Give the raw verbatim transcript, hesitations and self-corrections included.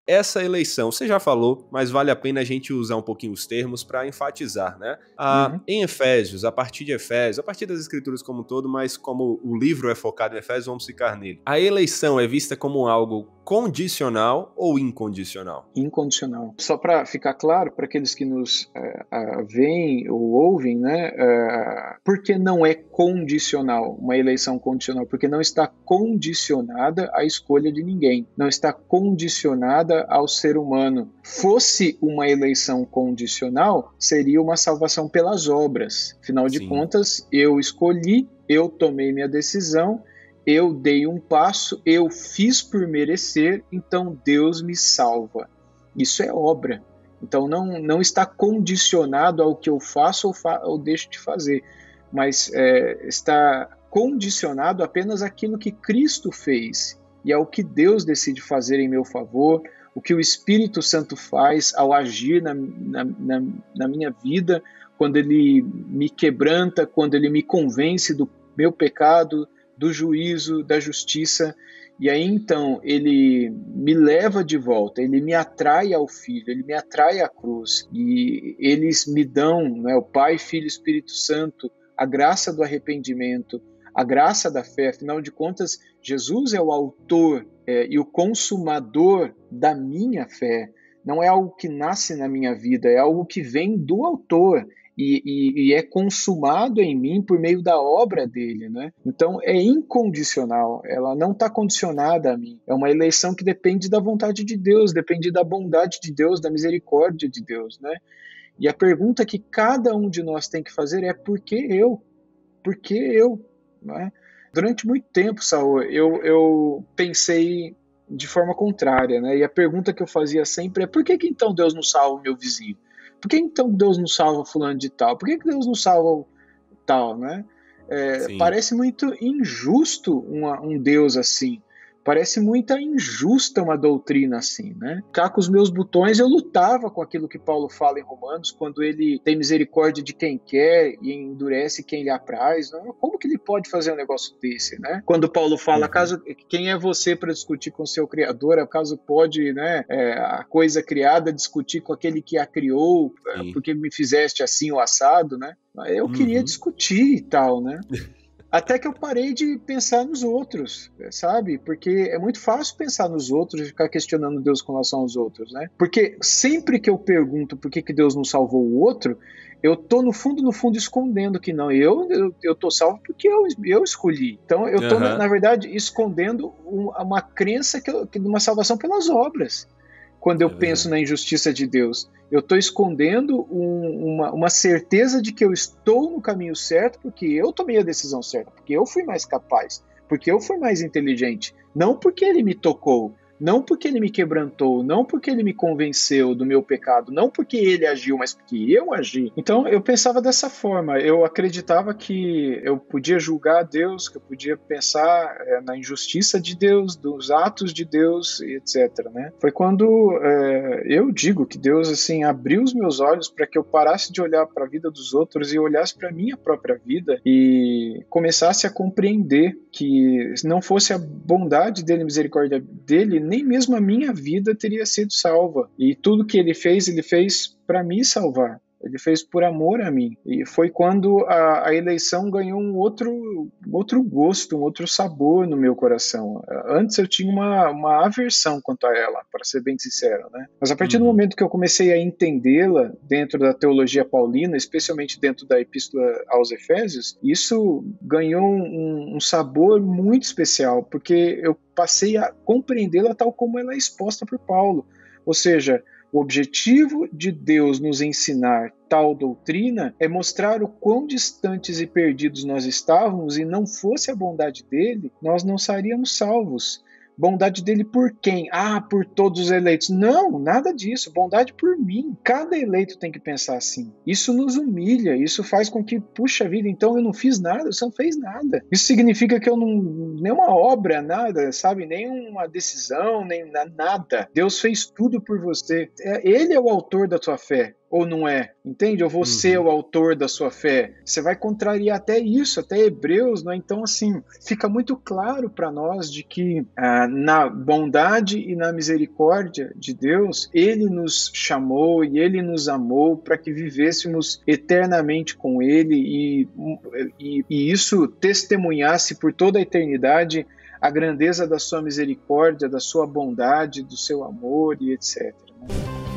essa eleição? Você já falou, mas vale a pena a gente usar um pouquinho os termos para enfatizar, né? Ah, uhum. Em Efésios, a partir de Efésios, a partir das Escrituras como um todo, mas como o livro é focado em Efésios, vamos ficar nele. A eleição é vista como algo condicional ou incondicional? Incondicional. Só para ficar claro, para aqueles que nos uh, uh, veem ou ouvem, né? Uh, por que não é condicional, uma eleição condicional? Porque não está condicionada à escolha de ninguém. Não está condicionada ao ser humano. Fosse uma eleição condicional, seria uma salvação pelas obras. Afinal de Sim. contas, eu escolhi, eu tomei minha decisão, eu dei um passo, eu fiz por merecer, então Deus me salva. Isso é obra. Então não, não está condicionado ao que eu faço ou, fa- ou deixo de fazer, mas é, está condicionado apenas àquilo que Cristo fez e ao que Deus decide fazer em meu favor, o que o Espírito Santo faz ao agir na, na, na, na minha vida, quando Ele me quebranta, quando Ele me convence do meu pecado, do juízo, da justiça, e aí então ele me leva de volta, ele me atrai ao Filho, ele me atrai à cruz, e eles me dão, né, o Pai, Filho e Espírito Santo, a graça do arrependimento, a graça da fé. Afinal de contas, Jesus é o autor é, e o consumador da minha fé. Não é algo que nasce na minha vida, é algo que vem do autor. E, e, e é consumado em mim por meio da obra dele, né? Então é incondicional, ela não está condicionada a mim, é uma eleição que depende da vontade de Deus, depende da bondade de Deus, da misericórdia de Deus, né? E a pergunta que cada um de nós tem que fazer é: por que eu? Por que eu? Né? Durante muito tempo, Saul, eu, eu pensei de forma contrária, né? E a pergunta que eu fazia sempre é: por que, que então Deus não salva o meu vizinho? Por que então Deus não salva fulano de tal? Por que, que Deus não salva tal, né? É, parece muito injusto uma, um Deus assim. Parece muito injusta uma doutrina assim, né? Cá com os meus botões eu lutava com aquilo que Paulo fala em Romanos, quando ele tem misericórdia de quem quer e endurece quem lhe apraz. Né? Como que ele pode fazer um negócio desse, né? Quando Paulo fala, uhum. caso, quem é você para discutir com o seu Criador? Acaso pode, né, é, a coisa criada discutir com aquele que a criou, Sim. porque me fizeste assim o assado, né? Eu uhum. queria discutir e tal, né? Até que eu parei de pensar nos outros, sabe? Porque é muito fácil pensar nos outros e ficar questionando Deus com relação aos outros, né? Porque sempre que eu pergunto por que, que Deus não salvou o outro, eu tô no fundo, no fundo, escondendo que não, eu, eu, eu tô salvo porque eu, eu escolhi. Então eu tô, uhum. na, na verdade, escondendo uma, uma crença que, eu, que de uma salvação pelas obras. Quando eu é penso na injustiça de Deus, eu estou escondendo um, uma, uma certeza de que eu estou no caminho certo porque eu tomei a decisão certa, porque eu fui mais capaz, porque eu fui mais inteligente, não porque ele me tocou, não porque ele me quebrantou, não porque ele me convenceu do meu pecado, não porque ele agiu, mas porque eu agi. Então eu pensava dessa forma, eu acreditava que eu podia julgar Deus, que eu podia pensar é, na injustiça de Deus, dos atos de Deus, etcétera. Né? Foi quando é, eu digo que Deus assim abriu os meus olhos para que eu parasse de olhar para a vida dos outros e olhasse para a minha própria vida e começasse a compreender que se não fosse a bondade dele, a misericórdia dele, nem mesmo a minha vida teria sido salva. E tudo que ele fez, ele fez para me salvar. Ele fez por amor a mim. E foi quando a, a eleição ganhou um outro, outro gosto, um outro sabor no meu coração. Antes eu tinha uma, uma aversão quanto a ela, para ser bem sincero, né? Mas a partir uhum. do momento que eu comecei a entendê-la dentro da teologia paulina, especialmente dentro da Epístola aos Efésios, isso ganhou um, um sabor muito especial, porque eu passei a compreendê-la tal como ela é exposta por Paulo. Ou seja, o objetivo de Deus nos ensinar tal doutrina é mostrar o quão distantes e perdidos nós estávamos, e não fosse a bondade dele, nós não seríamos salvos. Bondade dele por quem? Ah, por todos os eleitos. Não, nada disso. Bondade por mim. Cada eleito tem que pensar assim. Isso nos humilha, isso faz com que, puxa vida, então eu não fiz nada, você não fez nada. Isso significa que eu não, nenhuma obra, nada, sabe, nenhuma decisão, nem nada. Deus fez tudo por você. Ele é o autor da tua fé. ou não é? Entende? Ou você é Uhum. o autor da sua fé? Você vai contrariar até isso, até Hebreus, não é? Então, assim, fica muito claro para nós de que ah, na bondade e na misericórdia de Deus, Ele nos chamou e Ele nos amou para que vivêssemos eternamente com Ele e, e, e isso testemunhasse por toda a eternidade a grandeza da sua misericórdia, da sua bondade, do seu amor e etcétera, né?